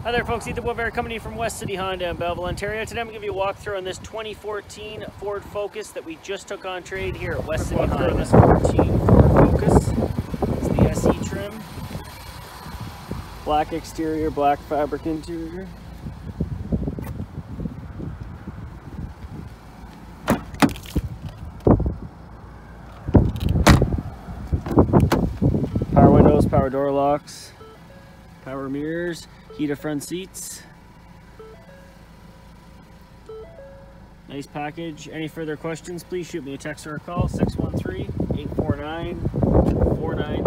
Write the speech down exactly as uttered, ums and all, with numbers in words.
Hi there folks, Ethan Woodbury coming to you from West City Honda in Belleville, Ontario. Today I'm going to give you a walkthrough on this twenty fourteen Ford Focus that we just took on trade here at West City Honda. This fourteen Ford Focus. It's the S E trim. Black exterior, black fabric interior. Power windows, power door locks, power mirrors, heated front seats. Nice package. Any further questions, please shoot me a text or a call, six one three, eight four nine, four nine